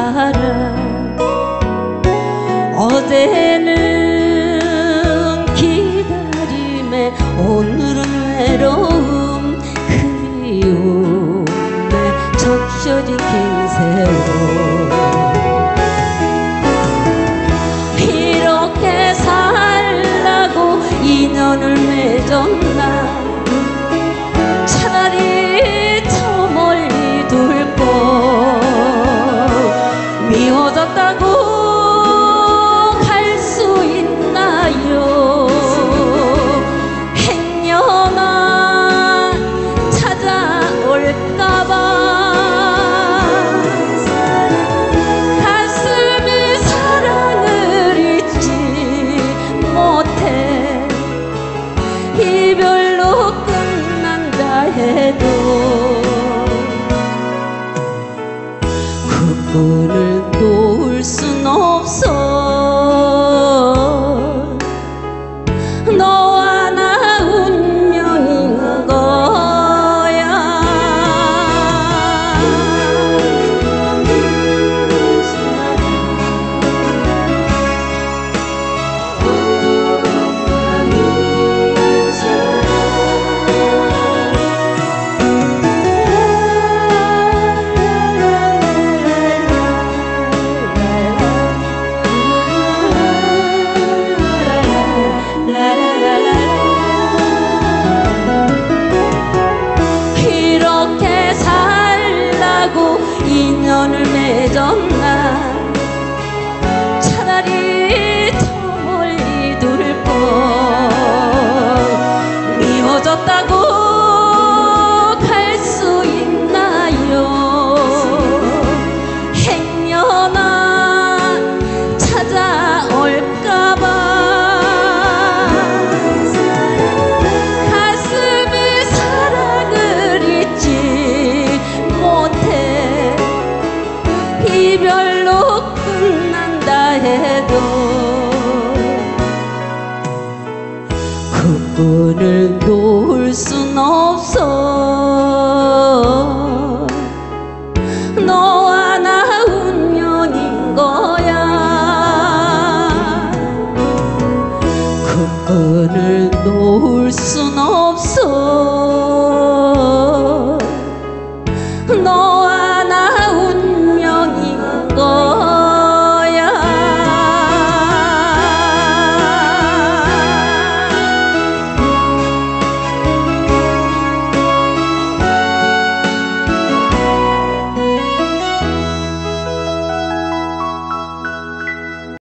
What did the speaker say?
살아. 어제는 기다림에 오늘은 외로움 그리움에 적셔진 긴 세월. 이렇게 살라고 인연을 맺었나. 차라리 저 멀리 둘 걸. 미워졌다고 갈 수 있나요. 행여나 찾아올까봐 가슴이 사랑을 잊지 못해. 이별로 끝난다 해도 그분을 놓을 순 없어. 너와 나 운명인 거야. 이렇게 살라고 인연을